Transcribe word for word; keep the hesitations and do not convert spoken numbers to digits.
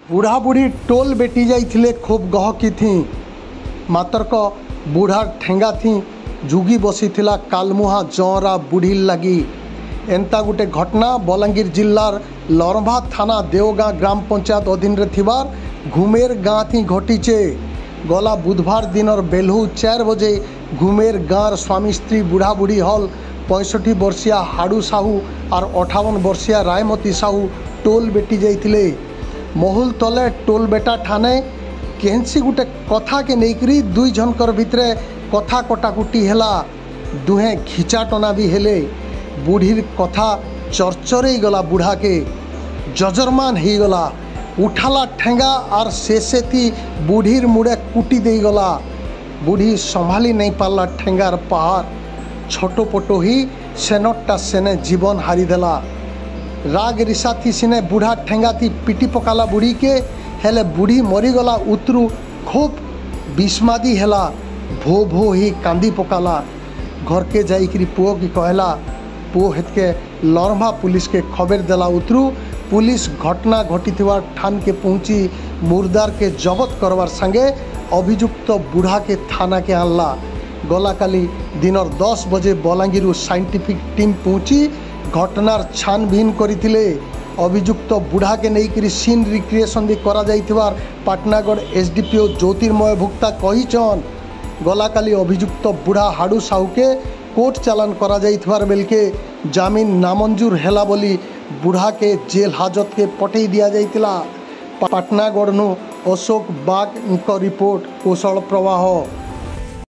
बुढ़ा बुढ़ी टोल बेटी जाइथिले खूब गहकी थी मातरक बुढ़ा ठेंगा थी जुगी बसी थिला कालमुहा जरा बुढ़ी लगी। एंता गोटे घटना बलांगीर जिल्लार लरभा थाना देवगाँ ग्राम पंचायत अधीन रे थिबार घुमेर गाँ थी घटीचे। गला बुधवार दिन बेलहू चार बजे घुमेर गाँर स्वामी स्त्री बुढ़ा बुढ़ी हल पैंसठ वर्षिया हाडू साहू और अठावन वर्षिया रायमती साहू टोल बेटी जाइथिले। महुल तले टोल बेटा ठाने केनसी गुटे कथा के नेकरी दुई जनकर भितरे कथा कटाकुटी हेला। दुहे घिचाटना भी हेले। बुढ़ीर कथा चरचरे गला बुढ़ा के जजरमान ही गला। उठाला ठेंगा और शेषे थी बुढ़ीर मुड़े कुटी दे गला। बुढ़ी संभाली नहीं पारला ठेंगार पहाड़। छोटो पोटो ही सेनटा सेने जीवन हारिदेला। राग रिसा थी सिने बुढ़ा ठेंगा थी पिटी पकाला बुढ़ी के हेले बुढ़ी मरीगला उतरू खूब विस्मादी हेला। भो भो ही कांदी पकाला। घर के जाइकरी पुओ की कहला। पुओ हेतके लरभा पुलिस के खबर देला। उतरू पुलिस घटना घटी ठान के पहुँची मुर्दार के जबत करवार संगे अभियुक्त बुढ़ा के थाना के आनला। गला काली दिनर दस बजे बलांगीर साइंटिफिक टीम पहुँची घटनार छानबीन करथिले। अभियुक्त बुढ़ा के नहीं सीन रिक्रिएशन भी करा जाइथिबार पाटनागढ़ एसडीपीओ ज्योतिर्मय भुक्ता कहिछन। गला काली अभियुक्त बुढ़ा हाडू साहू के कोर्ट चालान करा जाइथिबार बेलके जामीन नामंजूर हेला बोली बुढ़ा के जेल हाजत के पठे दिया जाइतिला। पाटनागढ़ नु अशोक बाग रिपोर्ट कौशल प्रवाह।